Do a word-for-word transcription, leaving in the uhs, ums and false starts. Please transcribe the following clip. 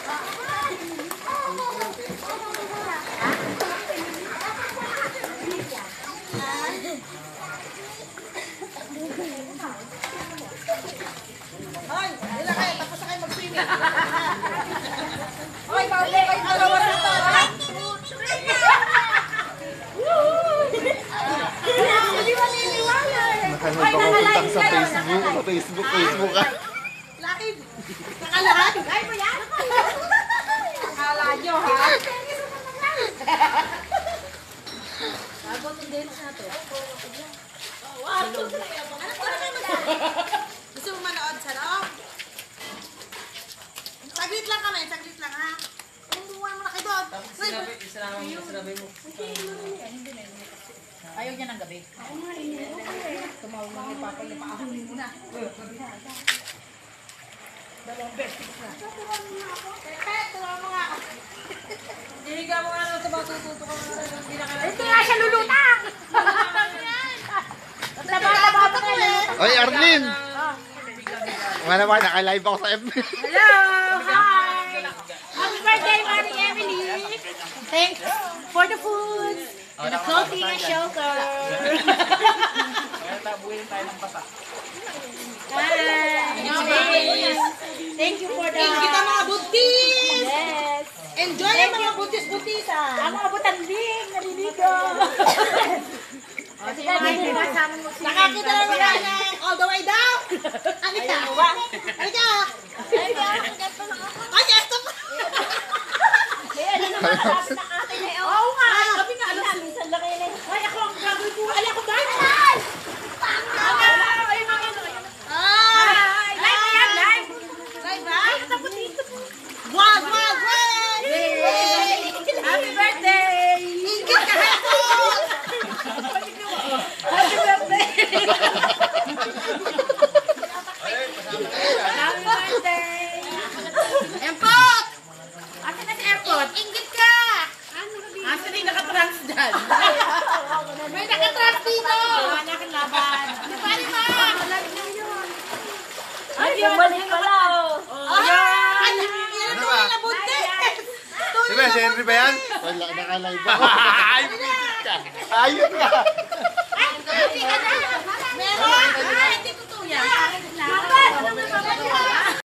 Hoy, dila kayo, tapos na kayo mag-swimming. Hoy, bawal kayo alawan na to. Nakanod ako puntang sa Facebook, sa Facebook, Facebook ka. Live! Nakalahat? Ay mo yan? Akala nyo, ha? Abot yung dance na to. Wow! Gusto mo manood sa loob? Saglit lang kami, saglit lang, ha? Umuwan mo na kayo doon. Sinabi mo. Ayaw niya ng gabi. Ako nga, hindi mo kayo. Tumawag mo yung papa niya, paahunin mo na. Dalawang besties na. Turuan mo nga ako. Pepe, turuan mo nga ako. Diliga mo nga lang sa mga tututo ka nga lang. Hindi nga siya lulutang! Taba-taba pa kayo. Oy, Arlene! Wala ba, naka-live ako sa F B. Hello! Hi! Happy birthday, Mari Emily! Thanks for the food! And the clothing and shelter! Kaya tabuhin tayo ng basa. Hi! Thank you for the... Thank kita mga butis! Yes! Enjoy ang mga butis-butisan! Ang mga butanding! Naliligo! Nakakita na mga ng all the way down! Halika! Halika! Halika! Ay, eto pa! Ay, ano naman sabi ng akin eh? Oo nga! Sabi nga, alam mo, minsan laki na yun. Ay, ako ang gagawin ko. Ay, ako ba? Ay! Ay, mga ano. Ay! Live ba yan? Live? Live ba? Ay, tapos dito. Wag! Wag! Wag! Happy birthday! Ingit ka hapon! Happy birthday! Happy birthday! Empot! Asan na si Empot? Ingit ka! Asan na yung nakatrans dyan? May nakatrans dito! Wala na kang laban. Ano ba? Ano ba? Malaki na yun. Ay, bumalik pala. Ay! Yan ang mga nabunti! Diba, si Henry ba yan? Wala, naka-live ako. Ay, bisit ka! Ayun ka! Ay, hindi ka na! Meron! Ay, hindi ko to yan. Bakit?